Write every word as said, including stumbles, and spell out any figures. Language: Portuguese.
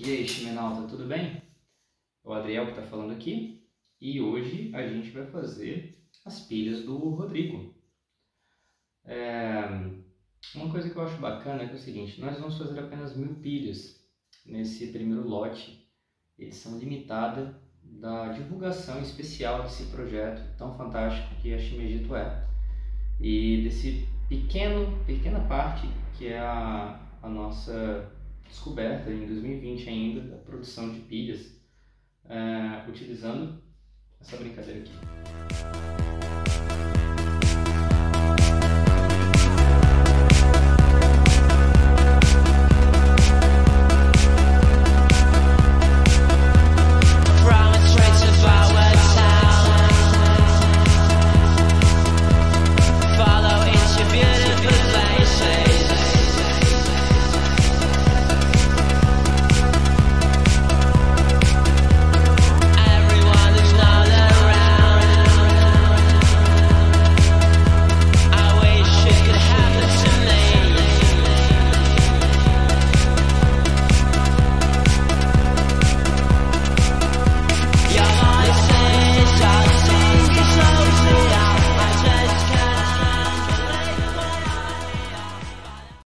E aí, Chimenalta, tudo bem? É o Adriel que está falando aqui e hoje a gente vai fazer as pilhas do Rodrigo. É... Uma coisa que eu acho bacana é, que é o seguinte, nós vamos fazer apenas mil pilhas nesse primeiro lote, edição limitada da divulgação especial desse projeto tão fantástico que a Shimegito é. E desse pequeno, pequena parte que é a, a nossa descoberta em dois mil e vinte ainda, da produção de pilhas, é, utilizando essa brincadeira aqui.